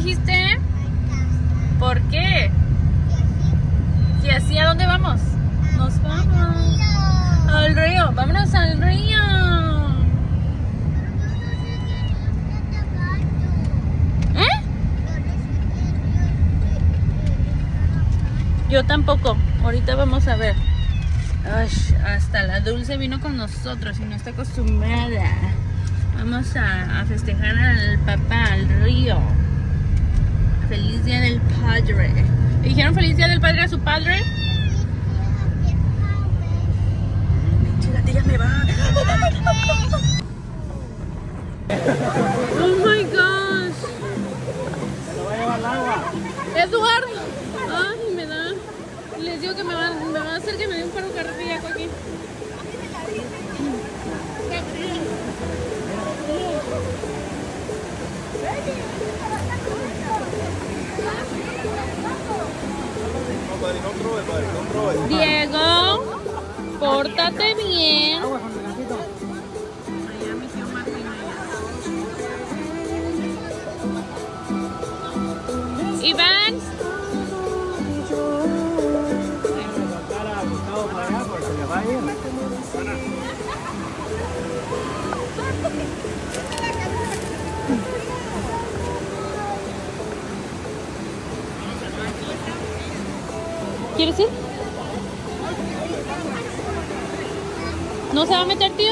dijiste? ¿Por qué? ¿Y así a dónde vamos? Nos vamos al río. Vámonos al río. ¿Eh? Yo tampoco. Ahorita vamos a ver. Ay, hasta la Dulce vino con nosotros y no está acostumbrada. Vamos a festejar al papá, al río. Feliz día del padre. ¿Le dijeron feliz día del padre a su padre? La tía me va. Oh my gosh. Se lo va a llevar al agua. Eduardo. Ay, me da. Les digo que me va a hacer que me dé un paro cardíaco aquí. Diego, pórtate bien. Iván. ¿Quieres ir? ¿No se va a meter, tío?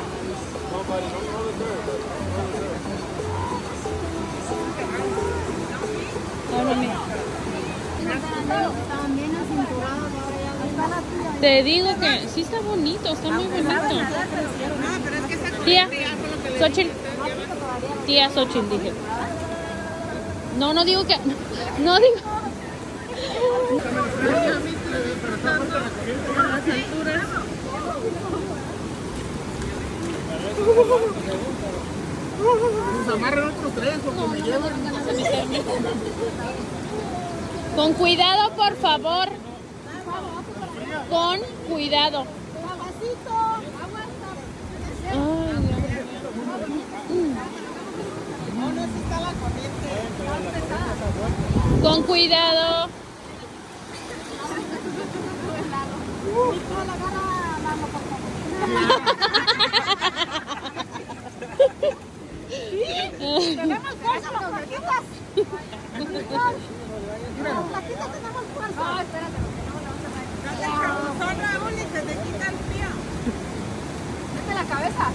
Te digo que sí está bonito, está muy bonito. Tía, Xochitl. Tía Xochitl, dije. No digo que... No digo... Las alturas. Nos amarran otros tres porque me llevan. Con cuidado, por favor. Con cuidado. Con cuidado. Tenemos fuerza los flaquitas. Los flaquitas tenemos fuerza. No, espérate. Son Raúl y se te quita el frío. Mete la cabeza.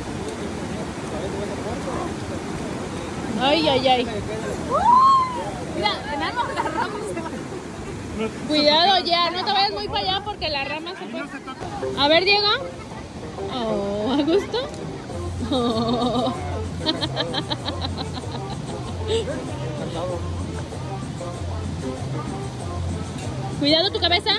Ay. Mira, enano, las ramas se van. Cuidado ya, no te vayas muy para allá porque la rama se puede... A ver, Diego. Oh, ¿a gusto? Oh. Cuidado tu cabeza.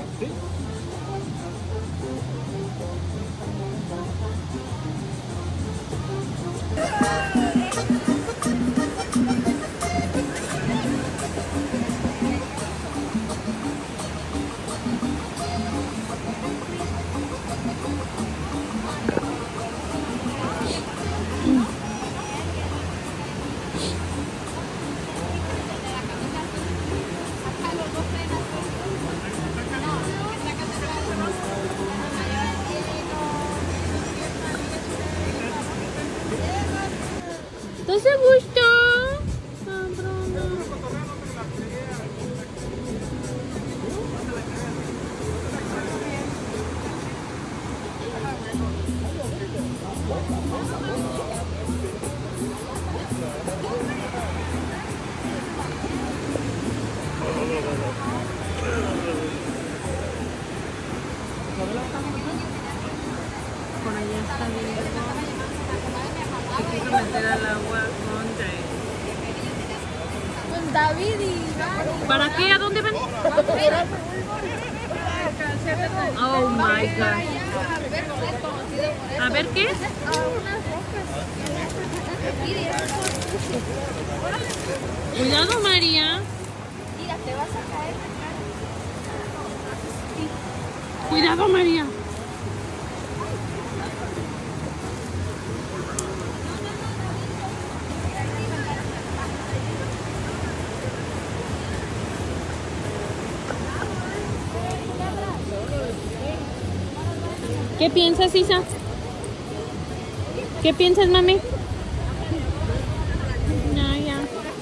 ¿Estás a gusto? Por allá está Diego. Se quiso meter al agua con David y ¿para qué? ¿A dónde van? Oh my God. A ver qué. Cuidado, María. Mira, te vas a caer. Cuidado, María. ¿Qué piensas, Isa? ¿Qué piensas, mami? No, ya.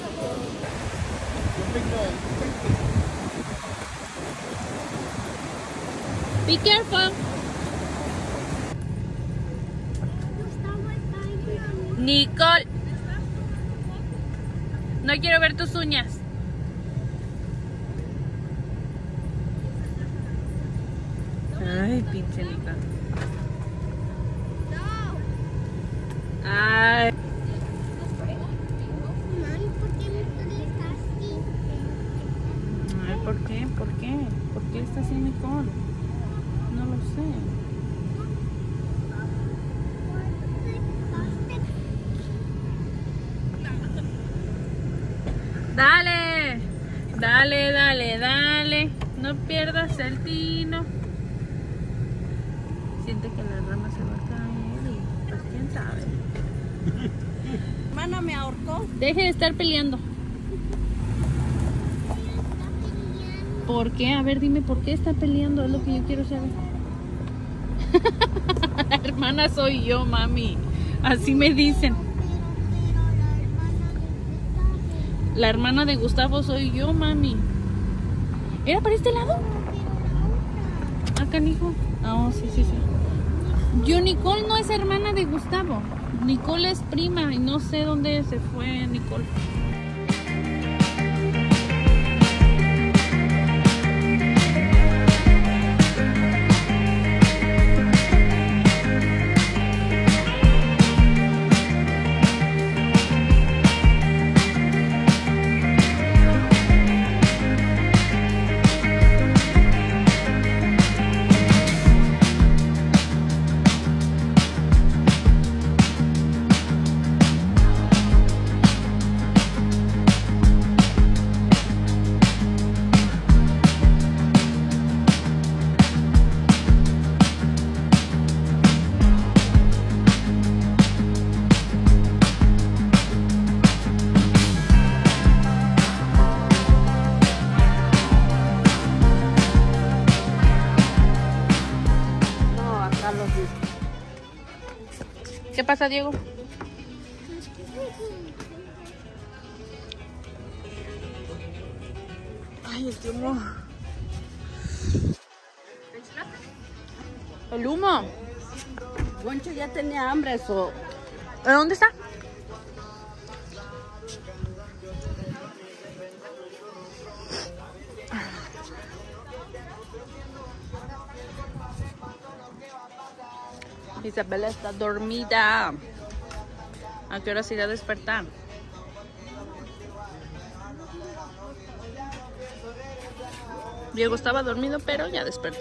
Be careful. Nicole. No quiero ver tus uñas. Ay, pinche Nicole. Ay. Ay, ¿por qué? ¿Por qué? ¿Por qué está así Nicole? No lo sé. Dale, dale, dale, dale. No pierdas el tino. Siente que la rama se va a caer y pues quién sabe. Hermana me ahorcó. Deje de estar peleando. ¿Por qué? A ver, dime por qué está peleando. Es lo que yo quiero saber. La hermana soy yo, mami. Así me dicen. La hermana de Gustavo soy yo, mami. ¿Era para este lado? Acá, hijo. Ah, sí, sí, sí. Yo, Nicole no es hermana de Gustavo. Nicole es prima y no sé dónde se fue Nicole. ¿Qué pasa, Diego? Ay, el humo. ¿El humo? Poncho ya tenía hambre, eso. ¿Dónde está? Isabela está dormida. ¿A qué hora se irá a despertar? Diego estaba dormido, pero ya despertó.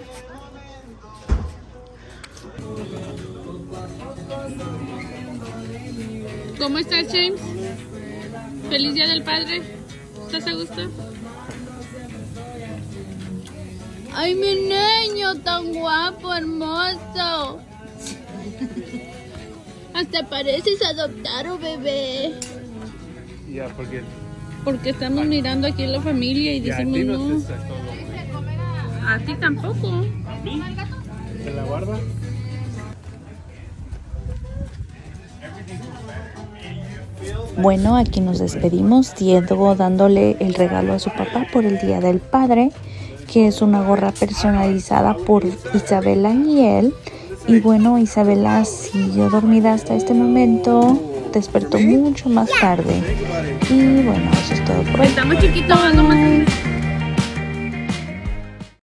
¿Cómo estás, James? ¿Feliz Día del Padre? ¿Estás a gusto? ¡Ay, mi niño tan guapo, hermoso! Hasta pareces adoptado, bebé. Ya, porque Porque estamos mirando aquí en la familia y decimos a ti no. no te sacó lo... A ti tampoco. ¿A mí? ¿Se la guarda? Bueno, aquí nos despedimos. Diego dándole el regalo a su papá por el Día del Padre, que es una gorra personalizada por Isabela y él. Y bueno, Isabela siguió dormida hasta este momento, despertó mucho más tarde. Y bueno, eso es todo por hoy. Estamos chiquitos, nomás.